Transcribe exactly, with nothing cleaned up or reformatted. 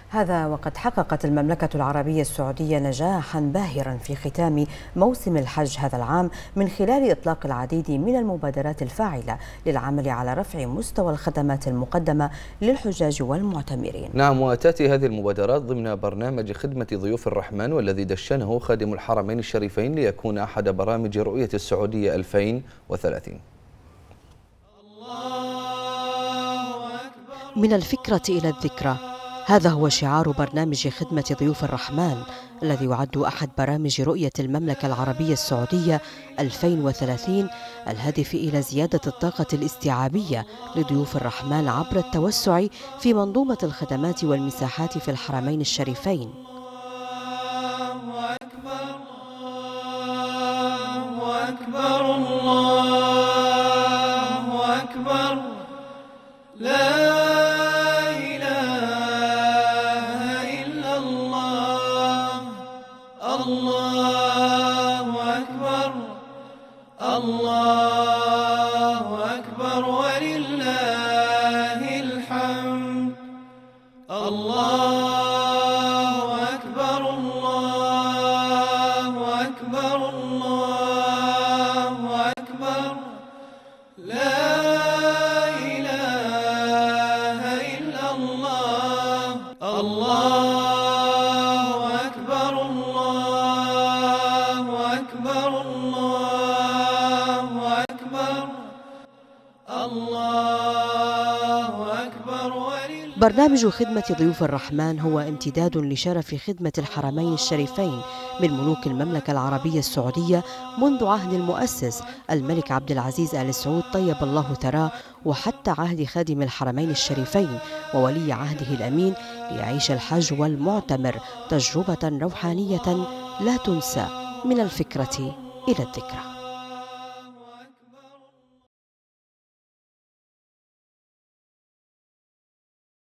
هذا وقد حققت المملكة العربية السعودية نجاحا باهرا في ختام موسم الحج هذا العام من خلال إطلاق العديد من المبادرات الفاعلة للعمل على رفع مستوى الخدمات المقدمة للحجاج والمعتمرين. نعم، وتأتي هذه المبادرات ضمن برنامج خدمة ضيوف الرحمن، والذي دشنه خادم الحرمين الشريفين ليكون أحد برامج رؤية السعودية ألفين وثلاثين. من الفكرة إلى الذكرى، هذا هو شعار برنامج خدمة ضيوف الرحمن الذي يعد أحد برامج رؤية المملكة العربية السعودية ألفين وثلاثين، الهدف إلى زيادة الطاقة الاستيعابية لضيوف الرحمن عبر التوسع في منظومة الخدمات والمساحات في الحرمين الشريفين. الله أكبر، الله أكبر، الله أكبر، لا الله أكبر، الله أكبر ولله الحمد. الله أكبر، الله أكبر، الله أكبر، لا إله إلا الله. الله أكبر، الله أكبر، الله أكبر، الله أكبر ولله. برنامج خدمة ضيوف الرحمن هو امتداد لشرف خدمة الحرمين الشريفين من ملوك المملكة العربية السعودية منذ عهد المؤسس الملك عبد العزيز آل سعود طيب الله ثراه، وحتى عهد خادم الحرمين الشريفين وولي عهده الأمين، ليعيش الحج والمعتمر تجربة روحانية لا تنسى من الفكرة إلى الذكرى.